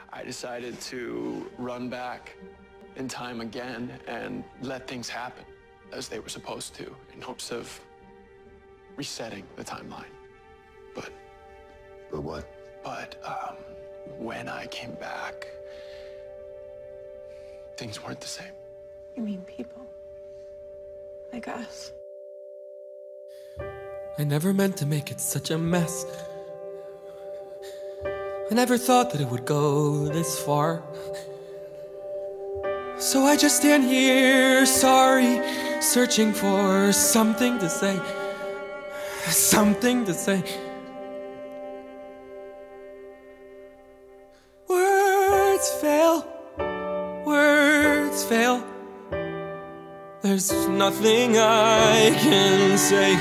I decided to run back in time again and let things happen as they were supposed to, in hopes of resetting the timeline. But what? When I came back, things weren't the same. You mean people? Like us? I never meant to make it such a mess. I never thought that it would go this far. So I just stand here, sorry, searching for something to say. Something to say. Words fail. Words fail. There's nothing I can say.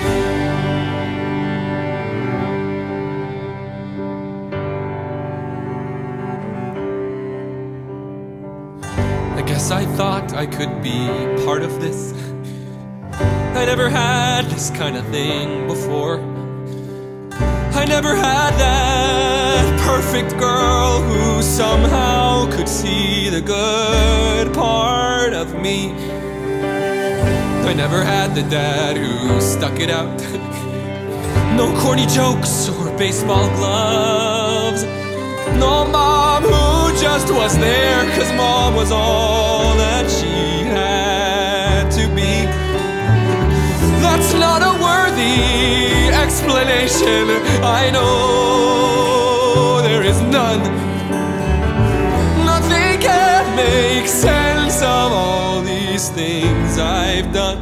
I guess I thought I could be part of this. I never had this kind of thing before. I never had that perfect girl who somehow could see the good part of me. I never had the dad who stuck it out. No corny jokes or baseball gloves. No mom who just was there 'cause mom was all that she had to be. That's not a worthy explanation. I know there is none. Nothing can make sense of all these things I've done.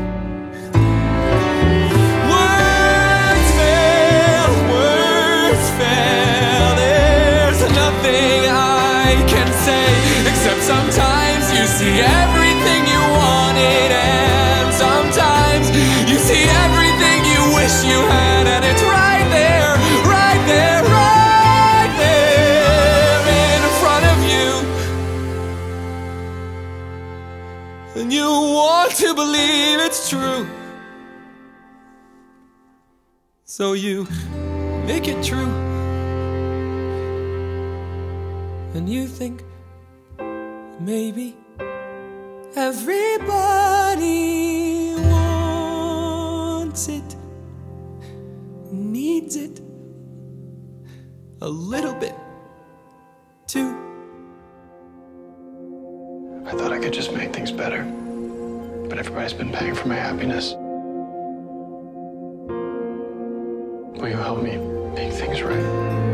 Words fail, words fail. There's nothing I can say, except sometimes you see everything you wanted, and sometimes you see everything you wish you had, and it's right there, right there, right there in front of you. And you want to believe it's true, so you make it true. And you think maybe everybody wants it, needs it a little bit too. I thought I could just make things better, but everybody's been paying for my happiness. Will you help me make things right?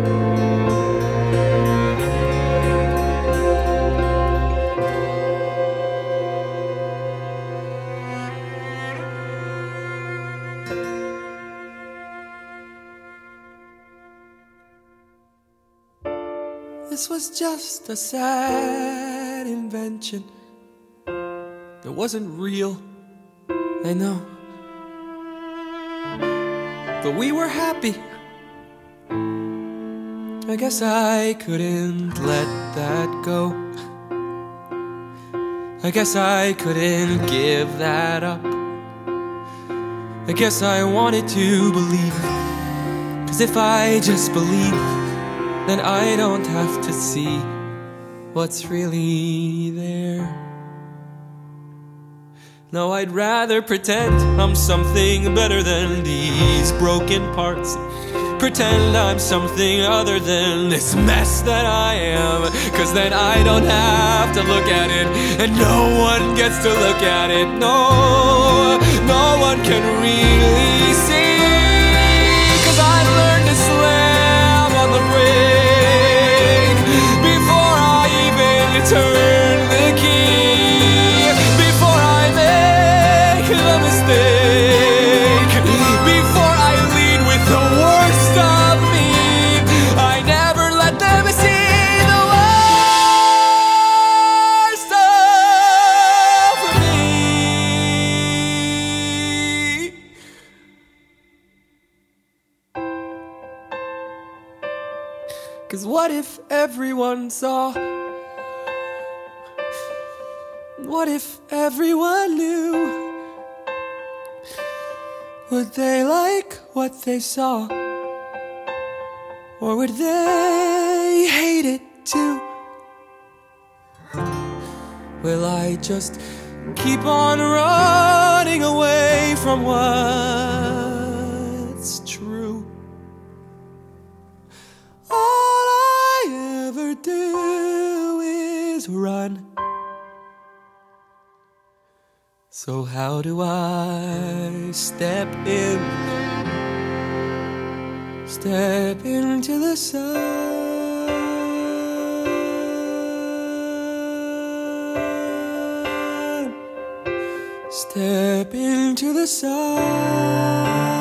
This was just a sad invention. It wasn't real, I know. But we were happy. I guess I couldn't let that go. I guess I couldn't give that up. I guess I wanted to believe. 'Cause if I just believe, then I don't have to see what's really there. No, I'd rather pretend I'm something better than these broken parts. Pretend I'm something other than this mess that I am. 'Cause then I don't have to look at it, and no one gets to look at it. No, no one can really see. 'Cause I learned to slam on the brake before I even turn the key, before I make the mistake, before I lead with the worst of me. I never let them see the worst of me. 'Cause what if everyone saw? What if everyone knew? Would they like what they saw? Or would they hate it too? Will I just keep on running away from what's true? All I ever do is run. So how do I step into the sun? Step into the sun.